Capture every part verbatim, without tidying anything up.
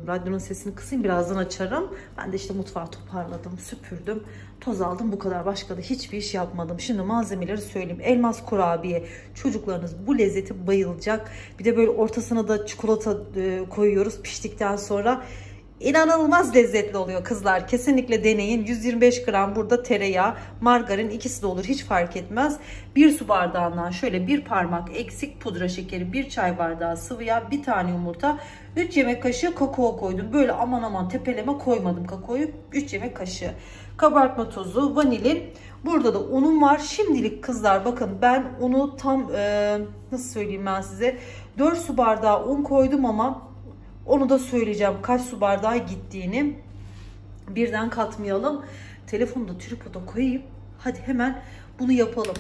Radyonun sesini kısayım, birazdan açarım. Ben de işte mutfağı toparladım, süpürdüm, toz aldım, bu kadar. Başka da hiçbir iş yapmadım. Şimdi malzemeleri söyleyeyim. Elmas kurabiye. Çocuklarınız bu lezzeti bayılacak. Bir de böyle ortasına da çikolata koyuyoruz piştikten sonra. İnanılmaz lezzetli oluyor kızlar. Kesinlikle deneyin. yüz yirmi beş gram burada tereyağı, margarin, ikisi de olur, hiç fark etmez. Bir su bardağından şöyle bir parmak eksik pudra şekeri, bir çay bardağı sıvı yağ, bir tane yumurta, üç yemek kaşığı kakao koydum. Böyle aman aman tepeleme koymadım kakaoyu. üç yemek kaşığı kabartma tozu, vanilin. Burada da unum var. Şimdilik kızlar bakın, ben unu tam e, nasıl söyleyeyim ben size, dört su bardağı un koydum ama onu da söyleyeceğim kaç su bardağı gittiğini. Birden katmayalım. Telefonu da tripoda koyayım. Hadi hemen bunu yapalım.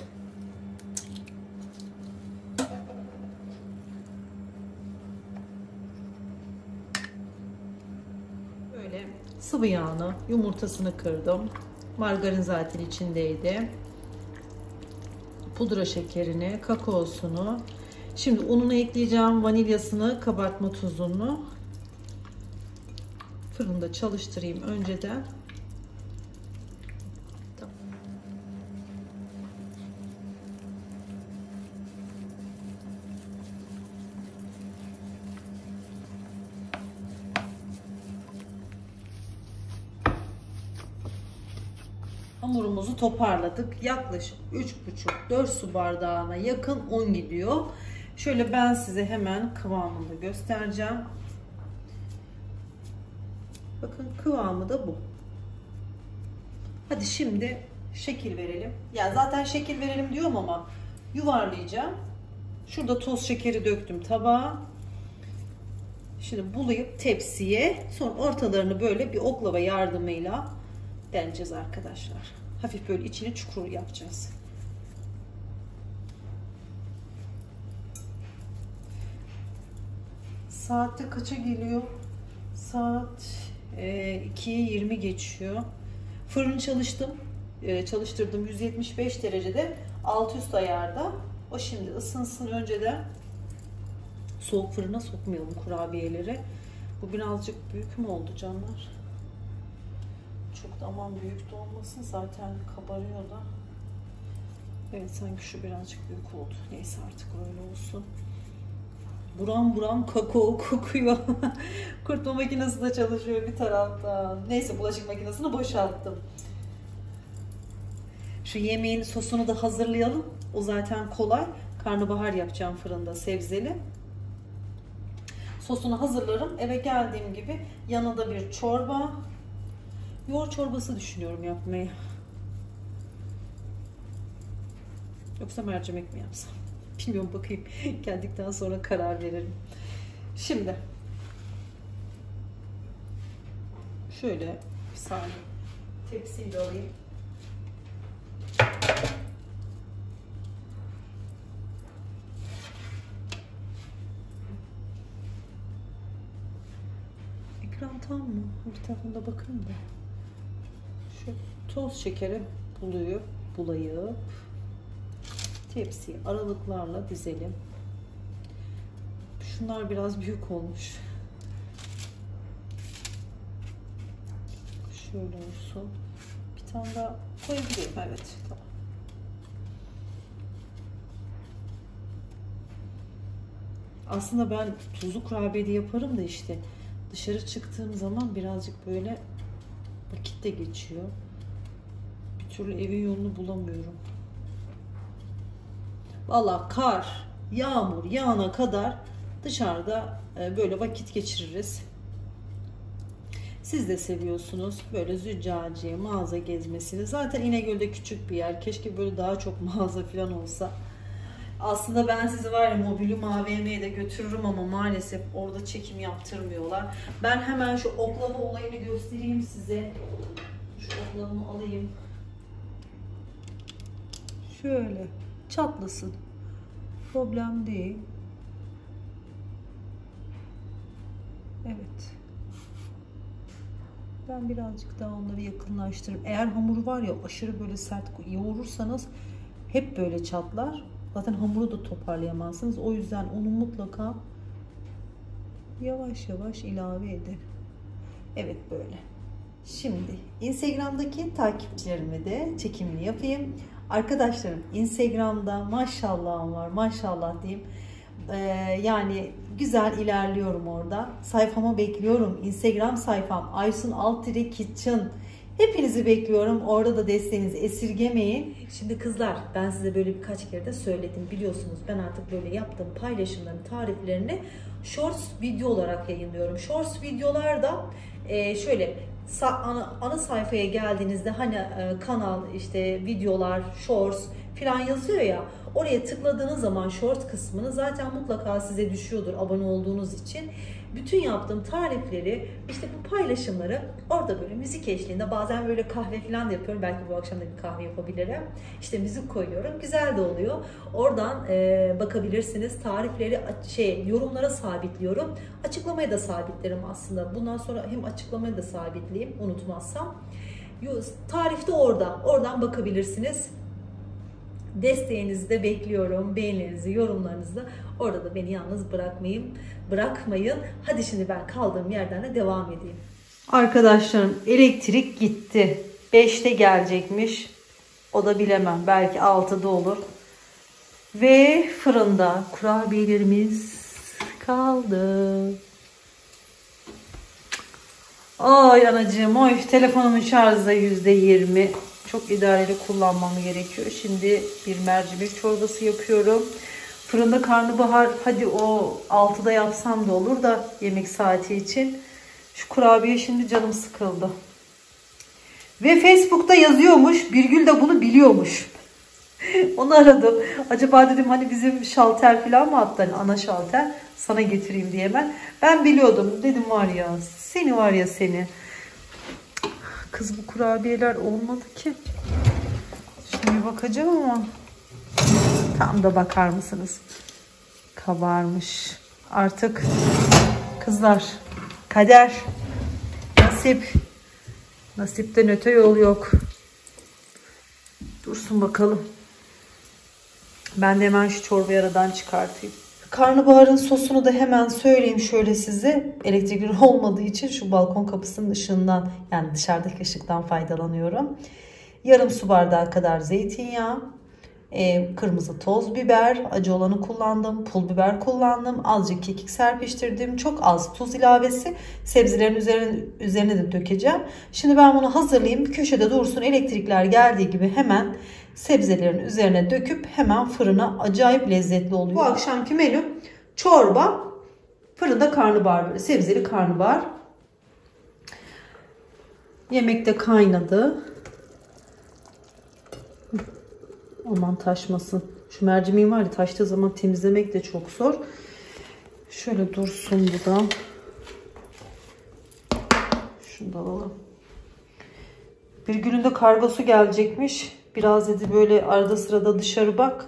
Böyle sıvı yağını, yumurtasını kırdım. Margarin zaten içindeydi. Pudra şekerini, kakaosunu. Şimdi ununu ekleyeceğim, vanilyasını, kabartma tuzunu. Fırında çalıştırayım önceden. Tamam. Hamurumuzu toparladık. Yaklaşık üç buçuk dört su bardağına yakın un gidiyor. Şöyle ben size hemen kıvamını göstereceğim. Bakın kıvamı da bu. Hadi şimdi şekil verelim. Ya zaten şekil verelim diyorum ama yuvarlayacağım. Şurada toz şekeri döktüm tabağa. Şimdi bulayıp tepsiye, sonra ortalarını böyle bir oklava yardımıyla deleceğiz arkadaşlar. Hafif böyle içini çukur yapacağız. Saatte kaça geliyor? Saat e, ikiye yirmi geçiyor. Fırını çalıştım. E, çalıştırdım yüz yetmiş beş derecede. Alt üst ayarda. O şimdi ısınsın önceden. Soğuk fırına sokmayalım kurabiyeleri. Bu birazcık büyük mü oldu canlar? Çok da aman büyük de olmasın. Zaten kabarıyor da. Evet, sanki şu birazcık büyük oldu. Neyse artık öyle olsun. Buram buram kakao kokuyor. Kurutma makinesi de çalışıyor bir taraftan. Neyse, bulaşık makinesini boşalttım. Şu yemeğin sosunu da hazırlayalım. O zaten kolay. Karnabahar yapacağım fırında, sebzeli. Sosunu hazırlarım. Eve geldiğim gibi yanında bir çorba. Yoğurt çorbası düşünüyorum yapmayı. Yoksa mercimek mi yapsam? Bilmiyorum, bakayım. Geldikten sonra karar veririm. Şimdi şöyle bir saniye tepsiyi de alayım. Ekran tam mı? Bir tarafında bakayım da. Şu toz şekeri buluyor, bulayıp tepsiyi aralıklarla dizelim. Şunlar biraz büyük olmuş. Şöyle olsun. Bir tane daha koyabilirim. Evet, tamam. Aslında ben tuzlu kurabiye de yaparım da işte dışarı çıktığım zaman birazcık böyle vakit de geçiyor. Bir türlü evin yolunu bulamıyorum. Vallahi kar, yağmur yağana kadar dışarıda böyle vakit geçiririz. Siz de seviyorsunuz böyle züccaciye, mağaza gezmesini. Zaten İnegöl'de küçük bir yer. Keşke böyle daha çok mağaza falan olsa. Aslında ben sizi var ya Mobilyum A V M'ye de götürürüm ama maalesef orada çekim yaptırmıyorlar. Ben hemen şu oklava olayını göstereyim size. Şu oklavamı alayım. Şöyle çatlasın. Problem değil. Evet. Ben birazcık daha onları yakınlaştırırım. Eğer hamuru var ya aşırı böyle sert yoğurursanız hep böyle çatlar. Zaten hamuru da toparlayamazsınız. O yüzden onu mutlaka yavaş yavaş ilave edin. Evet böyle. Şimdi Instagram'daki takipçilerime de çekimini yapayım. Arkadaşlarım Instagram'da maşallahım var, maşallah diyeyim. Ee, yani güzel ilerliyorum orada. Sayfama bekliyorum. Instagram sayfam Aysun Altire Kitchen. Hepinizi bekliyorum. Orada da desteğinizi esirgemeyin. Şimdi kızlar, ben size böyle birkaç kere de söyledim. Biliyorsunuz ben artık böyle yaptığım paylaşımların tariflerini Shorts video olarak yayınlıyorum. Shorts videolarda e, şöyle ana, ana sayfaya geldiğinizde hani e, kanal, işte videolar, Shorts falan yazıyor ya. Oraya tıkladığınız zaman Short kısmını zaten mutlaka size düşüyordur abone olduğunuz için. Bütün yaptığım tarifleri, işte bu paylaşımları orada böyle müzik eşliğinde, bazen böyle kahve falan da yapıyorum. Belki bu akşam da bir kahve yapabilirim. İşte müzik koyuyorum. Güzel de oluyor. Oradan e, bakabilirsiniz. Tarifleri şey yorumlara sabitliyorum. Açıklamaya da sabitlerim aslında. Bundan sonra hem açıklamaya da sabitleyeyim unutmazsam. Tarif de orada. Oradan bakabilirsiniz. Desteğinizi de bekliyorum. Beğenilerinizi, yorumlarınızı da. Orada da beni yalnız bırakmayın. Bırakmayın. Hadi şimdi ben kaldığım yerden de devam edeyim. Arkadaşlarım, elektrik gitti. beşte gelecekmiş. O da bilemem. Belki altıda olur. Ve fırında kurabiyelerimiz kaldı. Ay anacığım, oy telefonumun şarjı da yüzde yirmi. Çok idareli kullanmam gerekiyor. Şimdi bir mercimek çorbası yapıyorum. Fırında karnabahar, hadi o altıda yapsam da olur da yemek saati için. Şu kurabiye şimdi canım sıkıldı. Ve Facebook'ta yazıyormuş. Birgül de bunu biliyormuş. Onu aradım. Acaba dedim hani bizim şalter falan mı attı? Hani ana şalter sana getireyim diye ben. Ben biliyordum. Dedim var ya seni var ya seni. Kız bu kurabiyeler olmadı ki. Şimdi bir bakacağım ama. Tam da bakar mısınız? Kabarmış. Artık kızlar kader, nasip, nasipten öte yol yok. Dursun bakalım. Ben de hemen şu çorbayı aradan çıkartayım. Karnabaharın sosunu da hemen söyleyeyim şöyle size. Elektrikli olmadığı için şu balkon kapısının ışığından, yani dışarıdaki ışıktan faydalanıyorum. Yarım su bardağı kadar zeytinyağı, e, kırmızı toz biber, acı olanı kullandım, pul biber kullandım, azıcık kekik serpiştirdim, çok az tuz ilavesi, sebzelerin üzerine, üzerine de dökeceğim. Şimdi ben bunu hazırlayayım, bir köşede dursun, elektrikler geldiği gibi hemen sebzelerin üzerine döküp hemen fırına, acayip lezzetli oluyor. Bu akşamki menü çorba, fırında karnabahar, böyle sebzeli karnabahar. Yemek de kaynadı. Aman taşmasın. Şu mercimeğin var ya, taştığı zaman temizlemek de çok zor. Şöyle dursun bu da. Şunu da alalım. Bir gününde kargosu gelecekmiş. Biraz dedi böyle arada sırada dışarı bak.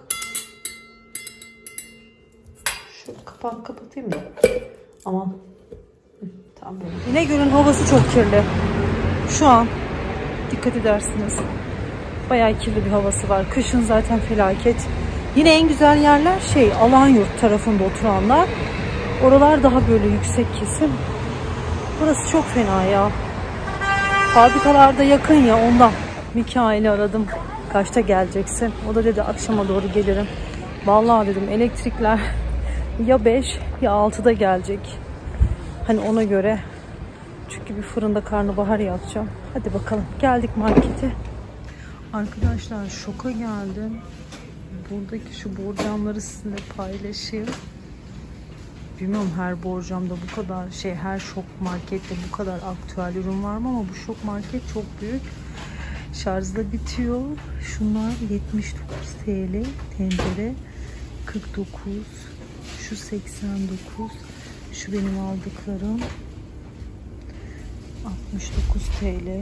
Şöyle kapağını kapatayım da. Aman. Tamam böyle. İnegöl'ün havası çok kirli. Şu an dikkat edersiniz. Bayağı kirli bir havası var. Kışın zaten felaket. Yine en güzel yerler şey Alanyurt tarafında oturanlar. Oralar daha böyle yüksek kesim. Burası çok fena ya. Fabrikalarda yakın ya ondan. Mikail'i aradım. Kaçta geleceksin? O da dedi akşama doğru gelirim. Vallahi dedim elektrikler ya beş ya altıda gelecek. Hani ona göre. Çünkü bir fırında karnabahar yapacağım. Hadi bakalım. Geldik markete. Arkadaşlar şoka geldim. Buradaki şu borcamları sizinle paylaşayım. Bilmiyorum her borcamda bu kadar şey, her şok markette bu kadar aktüel ürün var mı, ama bu şok market çok büyük. Şarjda bitiyor. Şunlar yetmiş dokuz TL tencere, kırk dokuz, şu seksen dokuz, şu benim aldıklarım altmış dokuz TL.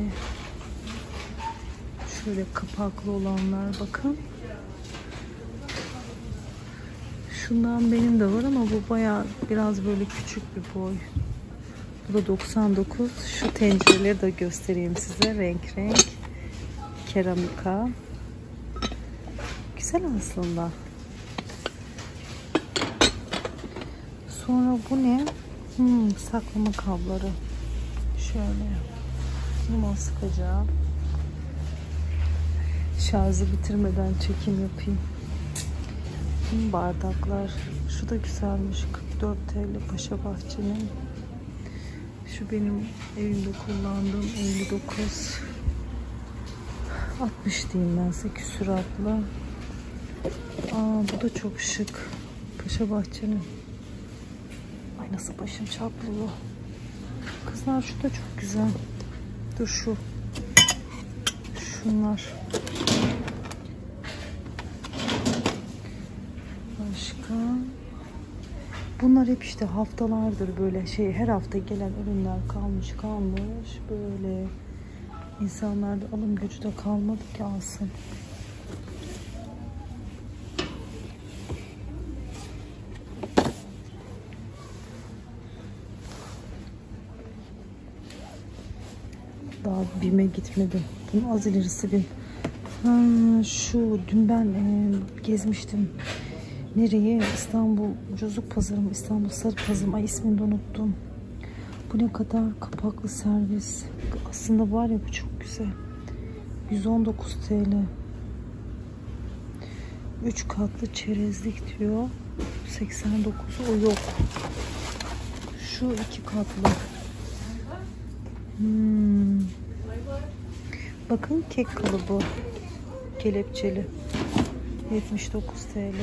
Şöyle kapaklı olanlar bakın. Şundan benim de var ama bu bayağı biraz böyle küçük bir boy. Bu da doksan dokuz. Şu tencereleri de göstereyim size. Renk renk. Keramika. Güzel aslında. Sonra bu ne? Hmm, saklama kabları. Şöyle limon sıkacağım. Şarjı bitirmeden çekim yapayım. Bardaklar. Şu da güzelmiş. kırk dört TL Paşabahçe'nin. Şu benim evimde kullandığım elli dokuz. altmış diyeyim ben size, küsuratlı. Aa, bu da çok şık. Paşabahçe'nin. Ay nasıl başım çatlıyor. Kızlar şu da çok güzel. Dur şu. Şunlar. Başka. Bunlar hep işte haftalardır böyle şey, her hafta gelen ürünler kalmış kalmış böyle. İnsanlarda alım gücü de kalmadı ki alsın. Daha BİM'e gitmedim. Bunun az ilerisi BİM. Ha, şu dün ben e, gezmiştim. Nereye? İstanbul Cozuk Pazarı mı? İstanbul Sarı Pazarı mı? Ay, ismini de unuttum. Bu ne kadar? Kapaklı servis. Aslında var ya, bu çok güzel. yüz on dokuz TL. üç katlı çerezlik diyor. seksen dokuz, o yok. Şu iki katlı. Hmm. Bakın kek kalıbı. Kelepçeli. yetmiş dokuz TL.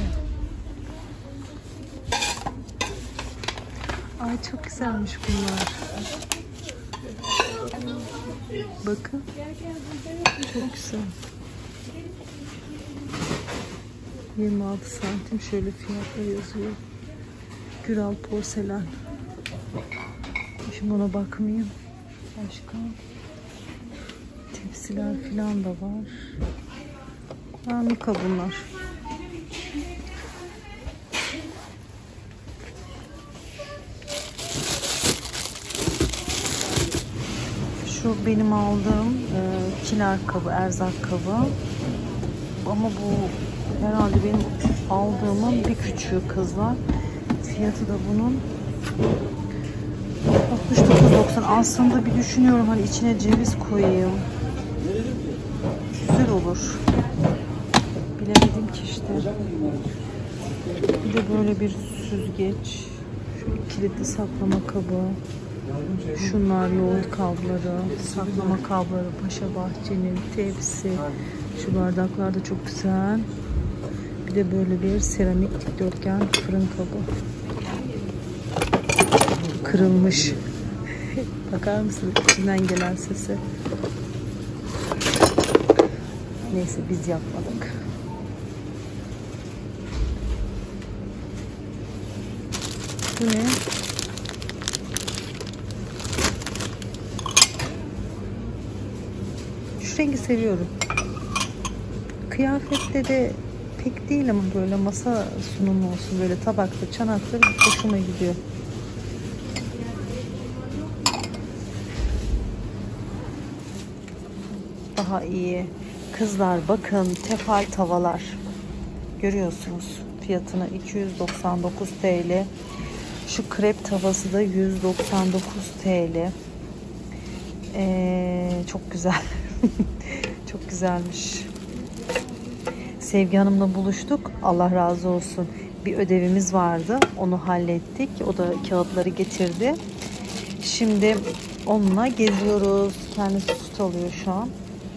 Ay çok güzelmiş bunlar. Bakın. Çok güzel. yirmi altı santim şöyle fiyatlar yazıyor. Güral porselen. Şimdi ona bakmayayım. Başka tepsiler filan da var. Ha, Mika bunlar. Şu benim aldığım e, kiler kabı, erzak kabı. Ama bu herhalde benim aldığımın bir küçüğü kızlar. Fiyatı da bunun altmış dokuz doksan. Aslında bir düşünüyorum, hani içine ceviz koyayım. Güzel olur. Bilemedim ki işte. Bir de böyle bir süzgeç. Şu kilitli saklama kabı. Şunlar yoğurt kabları, saklama kabları, Paşabahçe'nin tepsi. Şu bardaklar da çok güzel. Bir de böyle bir seramik dikdörtgen fırın kabı. Kırılmış. Bakar mısınız içinden gelen sesi? Neyse, biz yapmadık. Bu ne? Şu rengi seviyorum. Kıyafette de pek değil ama böyle masa sunumu olsun, böyle tabakta, çanakta hoşuma gidiyor. Daha iyi. Kızlar bakın, tefal tavalar. Görüyorsunuz fiyatını, iki yüz doksan dokuz TL. Şu krep tavası da yüz doksan dokuz TL. Ee, çok güzel. Çok güzelmiş. Sevgi Hanım'la buluştuk. Allah razı olsun. Bir ödevimiz vardı. Onu hallettik. O da kağıtları getirdi. Şimdi onunla geziyoruz. Kendisi süt alıyor şu an.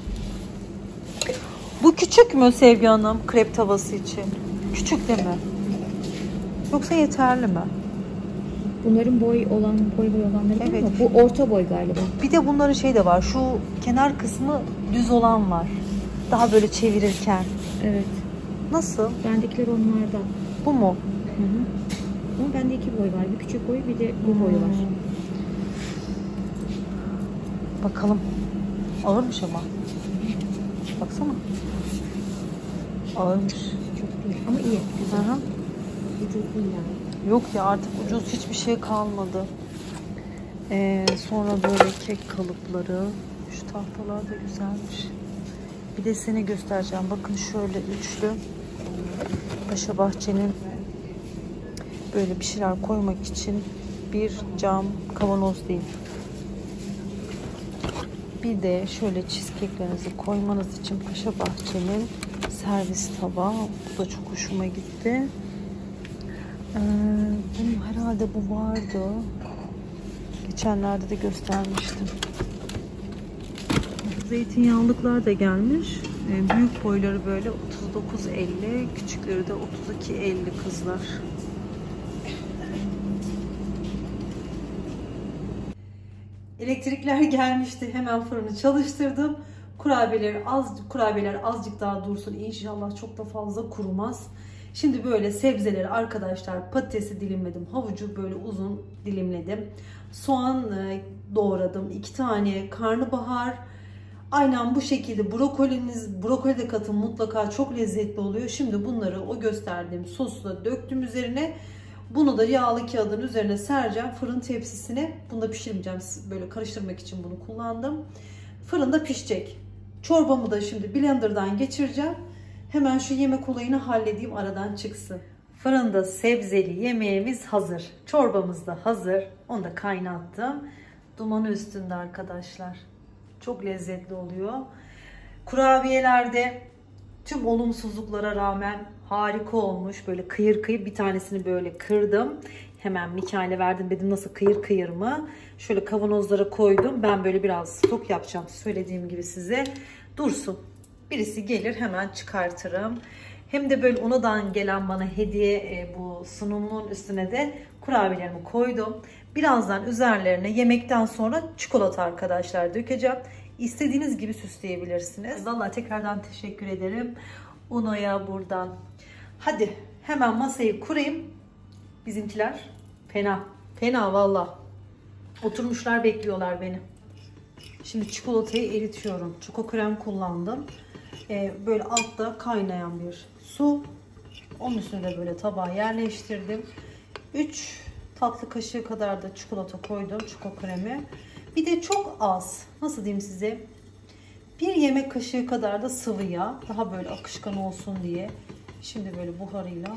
Bu küçük mü Sevgi Hanım krep tavası için? Küçük değil mi? Yoksa yeterli mi? Bunların boy olan, boy boy olanları değil evet. mi? Bu orta boy galiba. Bir de bunların şey de var. Şu kenar kısmı düz olan var. Daha böyle çevirirken. Evet. Nasıl? Bendekiler onlardan. Bu mu? Hı hı. Ama bende iki boy var. Bir küçük boy, bir de bu boyu var. Bakalım. Ağırmış ama. Baksana. Ağırmış. Çok değil ama iyi. Güzel. Hı hı. Ucuz değil yani. Yok ya, artık ucuz hiçbir şey kalmadı. Ee, sonra böyle kek kalıpları. Şu tahtalar da güzelmiş. Bir de seni göstereceğim. Bakın şöyle üçlü. Paşabahçe'nin böyle bir şeyler koymak için bir cam kavanoz değil. Bir de şöyle cheesecake'lerinizi koymanız için Paşa Bahçe'nin servis tabağı. Bu da çok hoşuma gitti. Ee, bunun herhalde bu vardı. Geçenlerde de göstermiştim. Zeytinyağlıklar da gelmiş. Ee, büyük boyları böyle otuz dokuz elli, küçükleri de otuz iki elli kızlar. Elektrikler gelmişti. Hemen fırını çalıştırdım. Kurabiyeler az kurabiyeler azıcık daha dursun. İnşallah çok da fazla kurumaz. Şimdi böyle sebzeleri arkadaşlar, patatesi dilimledim. Havucu böyle uzun dilimledim. Soğan doğradım. iki tane karnabahar. Aynen bu şekilde brokoliniz, brokoli de katın mutlaka, çok lezzetli oluyor. Şimdi bunları o gösterdiğim sosla döktüm üzerine. Bunu da yağlı kağıdın üzerine sereceğim fırın tepsisine. Bunu da pişirmeyeceğim. Böyle karıştırmak için bunu kullandım. Fırında pişecek. Çorbamı da şimdi blenderdan geçireceğim. Hemen şu yemek olayını halledeyim, aradan çıksın. Fırında sebzeli yemeğimiz hazır. Çorbamız da hazır. Onu da kaynattım. Dumanı üstünde arkadaşlar. Çok lezzetli oluyor. Kurabiyelerde tüm olumsuzluklara rağmen harika olmuş. Böyle kıyır kıyır, bir tanesini böyle kırdım. Hemen Mikail'e verdim, dedim nasıl kıyır kıyır mı? Şöyle kavanozlara koydum. Ben böyle biraz stok yapacağım, söylediğim gibi size. Dursun. Birisi gelir hemen çıkartırım. Hem de böyle onadan gelen bana hediye e, bu sunumun üstüne de kurabiyelerimi koydum. Birazdan üzerlerine yemekten sonra çikolata arkadaşlar dökeceğim. İstediğiniz gibi süsleyebilirsiniz. Vallahi tekrardan teşekkür ederim Uno'ya buradan. Hadi hemen masayı kurayım. Bizimkiler fena. Fena valla. Oturmuşlar bekliyorlar beni. Şimdi çikolatayı eritiyorum. Çoko krem kullandım. Ee, böyle altta kaynayan bir su. Onun üstüne de böyle tabağa yerleştirdim. üç tatlı kaşığı kadar da çikolata koydum. Çoko kremi. Bir de çok az, nasıl diyeyim size, bir yemek kaşığı kadar da sıvı yağ. Daha böyle akışkan olsun diye. Şimdi böyle buharıyla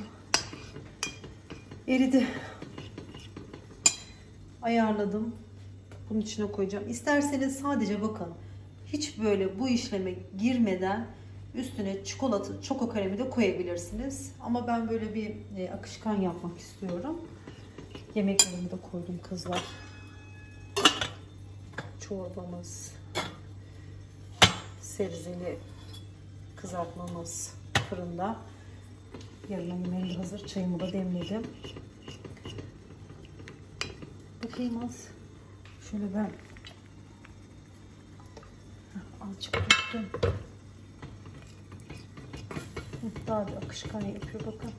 eridi. Ayarladım. Bunun içine koyacağım. İsterseniz sadece bakın, hiç böyle bu işleme girmeden üstüne çikolata, çoko kremi de koyabilirsiniz. Ama ben böyle bir e, akışkan yapmak istiyorum. Yemeklerimi de koydum kızlar. Çorbamız, sebzeli kızartmamız fırında. Yarına yemeğim de hazır. Çayımı da demledim. Bakayım az. Şöyle ben azıcık döktüm. Daha bir akışkan yapıyor bakın.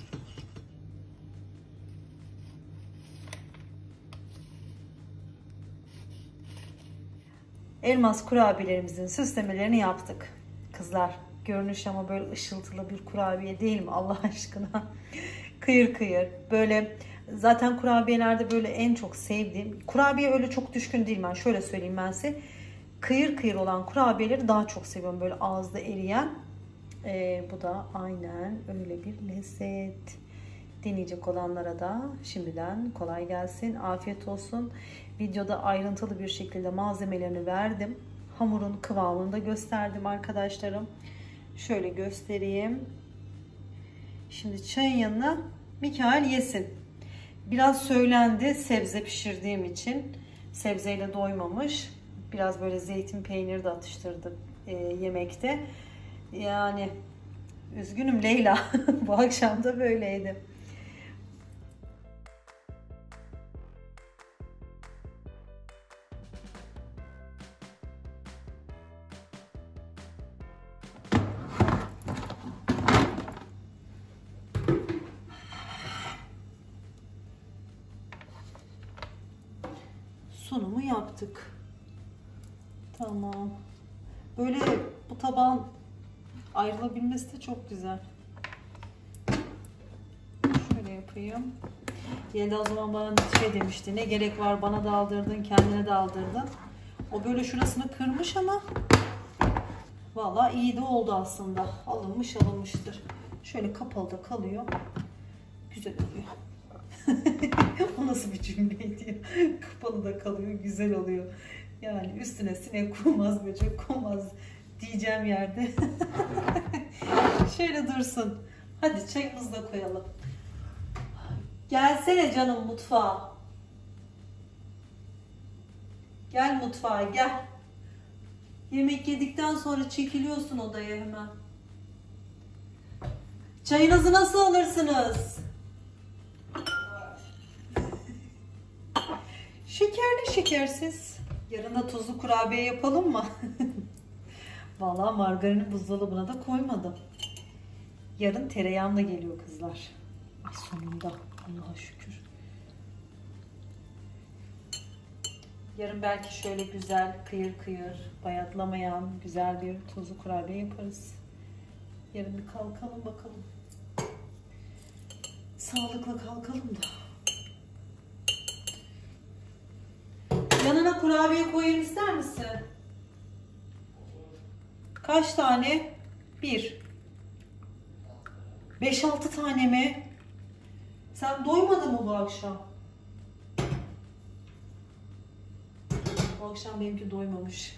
Elmas kurabiyelerimizin süslemelerini yaptık. Kızlar, görünüş ama böyle ışıltılı bir kurabiye değil mi Allah aşkına? Kıyır kıyır. Böyle zaten kurabiyelerde böyle en çok sevdiğim, kurabiye öyle çok düşkün değilim ben. Şöyle söyleyeyim ben size. Kıyır kıyır olan kurabiyeleri daha çok seviyorum. Böyle ağızda eriyen. Ee, bu da aynen öyle bir lezzet. Deneyecek olanlara da şimdiden kolay gelsin. Afiyet olsun. Videoda ayrıntılı bir şekilde malzemelerini verdim. Hamurun kıvamını da gösterdim arkadaşlarım. Şöyle göstereyim. Şimdi çayın yanına Mikail yesin. Biraz söylendi sebze pişirdiğim için. Sebzeyle doymamış. Biraz böyle zeytin peyniri de atıştırdım e, yemekte. Yani üzgünüm Leyla. Bu akşam da böyleydi. Sunumu yaptık. Tamam. Böyle bu tabağın ayrılabilmesi de çok güzel. Şöyle yapayım. Yelda o zaman bana şey demişti. Ne gerek var, bana da aldırdın, kendine de aldırdın. O böyle şurasını kırmış ama vallahi iyi de oldu aslında. Alınmış alınmıştır. Şöyle kapalı da kalıyor. Güzel oluyor. O nasıl bir cümleydi? Kapalı da kalıyor, güzel oluyor. Yani üstüne sinek konmaz, böcek konmaz diyeceğim yerde. Şöyle dursun. Hadi çayımızı da koyalım. Gelsene canım mutfağa. Gel mutfağa gel. Yemek yedikten sonra çekiliyorsun odaya hemen. Çayınızı nasıl alırsınız? Şekerli şekersiz. Yarın da tuzlu kurabiye yapalım mı? Vallahi margarini buzdolabına da koymadım. Yarın tereyağım da geliyor kızlar. Ay sonunda. Allah'a şükür. Yarın belki şöyle güzel kıyır kıyır bayatlamayan güzel bir tuzlu kurabiye yaparız. Yarın bir kalkalım bakalım. Sağlıklı kalkalım da. Yanına kurabiye koyayım ister misin? Kaç tane? Bir. Beş altı tane mi? Sen doymadın mı bu akşam? Bu akşam benimki doymamış.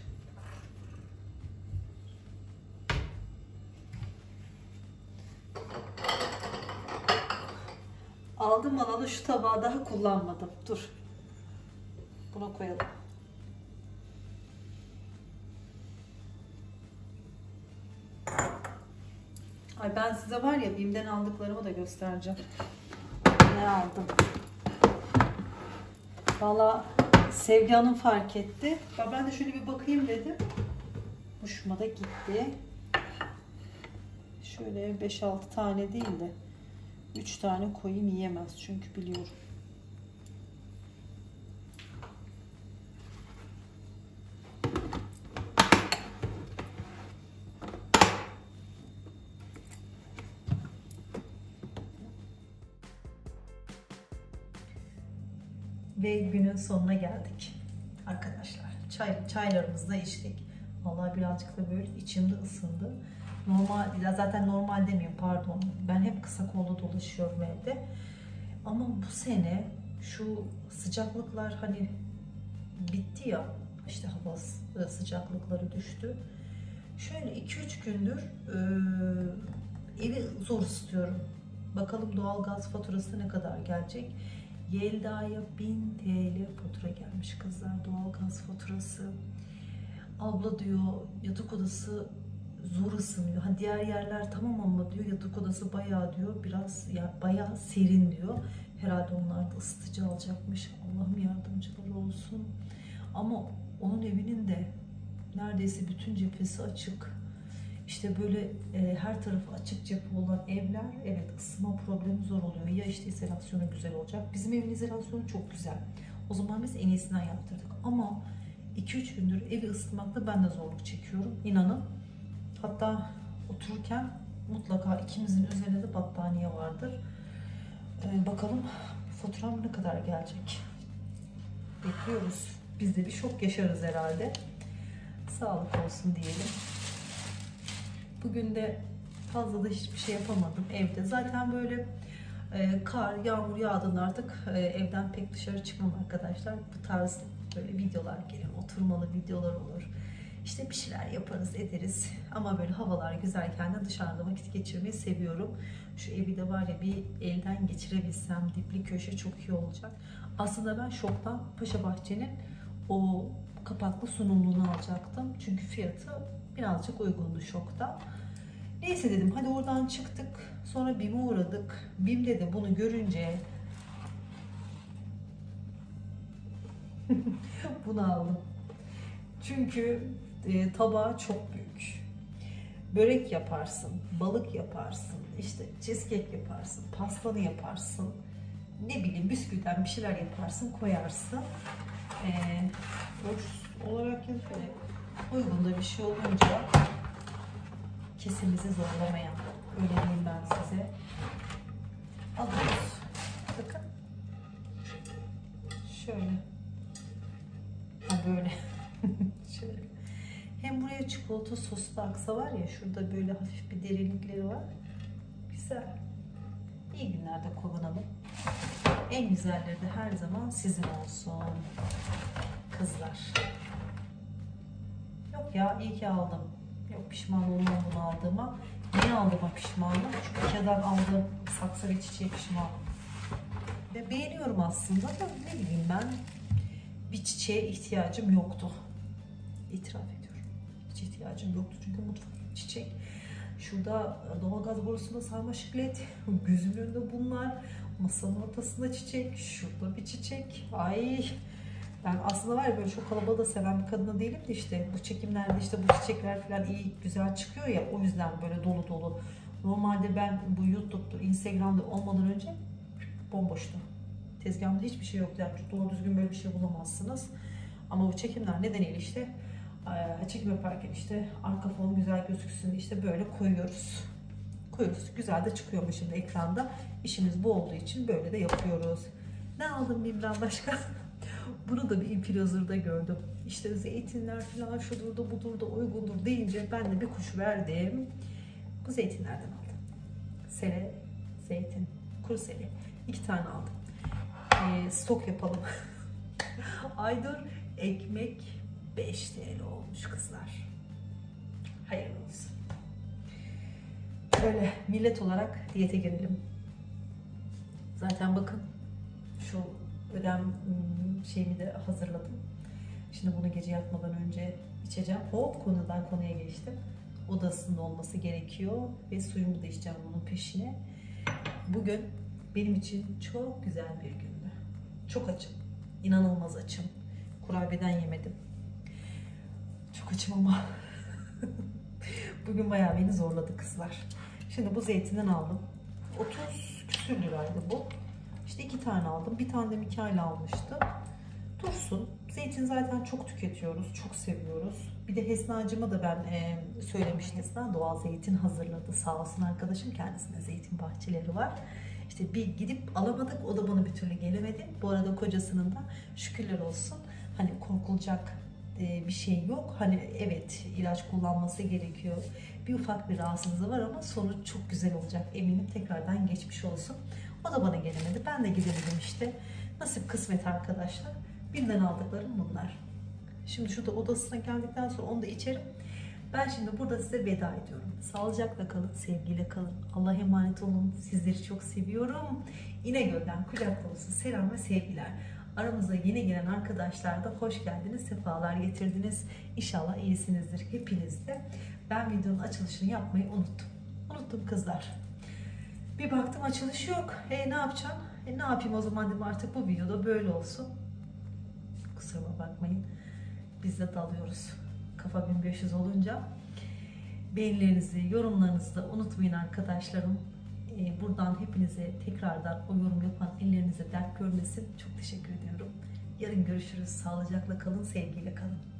Aldım alalı şu tabağı daha kullanmadım. Dur. Buna koyalım. Ay ben size var ya BİM'den aldıklarımı da göstereceğim. Ne aldım? Valla Sevgi Hanım fark etti. Ben de şöyle bir bakayım dedim. Hoşuma da gitti. Şöyle beş altı tane değil de üç tane koyayım, yiyemez çünkü biliyorum. Ve günün sonuna geldik arkadaşlar. Çay, çaylarımızı da içtik. Vallahi birazcık da böyle içimde ısındı. Normal, zaten normal demeyeyim pardon. Ben hep kısa kollu dolaşıyorum evde. Ama bu sene şu sıcaklıklar hani bitti ya. İşte hava sıcaklıkları düştü. Şöyle iki üç gündür e, evi zor ısıtıyorum. Bakalım doğalgaz faturası ne kadar gelecek. Yelda'ya bin TL fatura gelmiş kızlar, doğalgaz faturası. Abla diyor yatak odası zor ısınıyor. Ha diğer yerler tamam ama diyor yatak odası bayağı diyor biraz ya bayağı serin diyor. Herhalde onlar da ısıtıcı alacakmış. Allah'ım yardımcıları olsun. Ama onun evinin de neredeyse bütün cephesi açık. İşte böyle e, her tarafı açık cephe olan evler evet ısınma problemi zor oluyor. Ya işte izolasyonu güzel olacak. Bizim evin izolasyonu çok güzel. O zaman biz en iyisinden yaptırdık. Ama iki üç gündür evi ısıtmakta ben de zorluk çekiyorum. İnanın. Hatta otururken mutlaka ikimizin üzerinde de battaniye vardır. Ee, bakalım faturam ne kadar gelecek. Bekliyoruz. Biz de bir şok yaşarız herhalde. Sağlık olsun diyelim. Bugün de fazla da hiçbir şey yapamadım evde. Zaten böyle e, kar, yağmur yağdığında artık e, evden pek dışarı çıkmam arkadaşlar. Bu tarz böyle videolar gelir, oturmalı videolar olur. İşte bir şeyler yaparız, ederiz. Ama böyle havalar güzelken de dışarıda vakit geçirmeyi seviyorum. Şu evi de var ya bir elden geçirebilsem dipli köşe çok iyi olacak. Aslında ben Şok'tan Paşa Bahçe'nin o kapaklı sunumluğunu alacaktım. Çünkü fiyatı birazcık uygundu Şok'ta. Neyse dedim hadi oradan çıktık. Sonra BİM'e uğradık. BİM'de de bunu görünce bunu aldım. Çünkü e, tabağı çok büyük. Börek yaparsın, balık yaparsın, işte cheesecake yaparsın, pastanı yaparsın. Ne bileyim bisküviden bir şeyler yaparsın, koyarsın. E, boş olarak böyle uygun da bir şey olunca kesimizi zorlamayan, öyle diyeyim ben size. Alıyoruz. Bakın. Şöyle. Ha böyle. Şöyle. Hem buraya çikolata soslu aksa var ya, şurada böyle hafif bir derinlikleri var. Güzel. İyi günlerde kullanalım. En güzelleri de her zaman sizin olsun. Kızlar. Yok ya, iyi ki aldım. Yok, pişman olmam bunu aldığıma. Niye aldığıma pişmanım? Çünkü Ikea'dan aldığım saksı ve çiçeği pişmanım. Ve beğeniyorum aslında da ne bileyim ben, bir çiçeğe ihtiyacım yoktu. İtiraf ediyorum. Hiç ihtiyacım yoktu çünkü mutfak çiçek. Şurada doğalgaz borusunda sarmaşık led, gözümün önünde bunlar, masanın ortasında çiçek, şurada bir çiçek. Ay, ben aslında var ya, böyle çok kalabalığı da seven bir kadına değilim de işte bu çekimlerde işte bu çiçekler falan iyi güzel çıkıyor ya, o yüzden böyle dolu dolu. Normalde ben bu YouTube'da, Instagram'da olmadan önce bomboştu. Tezgahımda hiçbir şey yoktu. Yani doğru düzgün böyle bir şey bulamazsınız. Ama bu çekimler nedeniyle işte çekim yaparken işte arka fon güzel gözüksün işte böyle koyuyoruz. Koyuyoruz. Güzel de çıkıyor mu şimdi ekranda. İşimiz bu olduğu için böyle de yapıyoruz. Ne aldım bilmem başka. Bunu da bir influencer'da gördüm. İşte zeytinler falan şudur da budur da uygundur deyince ben de bir kuş verdim. Bu zeytinlerden aldım. Sele, zeytin, kuru sele. İki tane aldım. E, stok yapalım. Aydır ekmek beş TL olmuş kızlar. Hayırlı olsun. Böyle millet olarak diyete girelim. Zaten bakın şu ödem şeyimi de hazırladım. Şimdi bunu gece yatmadan önce içeceğim. Hop, konudan konuya geçtim. Odasında olması gerekiyor ve suyumu da içeceğim bunun peşine. Bugün benim için çok güzel bir gündü. Çok açım. İnanılmaz açım. Kurabiyeden yemedim. Çok açım ama bugün bayağı beni zorladı kızlar. Şimdi bu zeytinden aldım. otuz küsür liraydı bu. İşte iki tane aldım. Bir tane de Mikail almıştı. Dursun. Zeytin zaten çok tüketiyoruz. Çok seviyoruz. Bir de Hesna'cıma da ben e, söylemiştim. Hesna doğal zeytin hazırladı. Sağ olsun arkadaşım. Kendisinde zeytin bahçeleri var. İşte bir gidip alamadık. O da bana bir türlü gelemedi. Bu arada kocasının da şükürler olsun. Hani korkulacak bir şey yok. Hani evet, ilaç kullanması gerekiyor. Bir ufak bir rahatsızlığı var ama sonuç çok güzel olacak. Eminim, tekrardan geçmiş olsun. O da bana gelemedi. Ben de gidemedim işte. Nasip kısmet arkadaşlar. Birden aldıklarım bunlar. Şimdi şurada odasına geldikten sonra onu da içerim. Ben şimdi burada size veda ediyorum. Sağlıcakla kalın, sevgiyle kalın. Allah'a emanet olun. Sizleri çok seviyorum. İnegöl'den kucak dolusu selam ve sevgiler. Aramıza yeni gelen arkadaşlar da hoş geldiniz, sefalar getirdiniz. İnşallah iyisinizdir hepiniz de. Ben videonun açılışını yapmayı unuttum. Unuttum kızlar. Bir baktım açılış yok. E ne yapacağım? E ne yapayım o zaman dedim, artık bu videoda böyle olsun. Kusuruma bakmayın. Biz de dalıyoruz. Kafa bin beş yüz olunca. Beğenilerinizi, yorumlarınızı da unutmayın arkadaşlarım. Ee, buradan hepinize tekrardan o yorum yapan ellerinize dert görmesin. Çok teşekkür ediyorum. Yarın görüşürüz. Sağlıcakla kalın, sevgiyle kalın.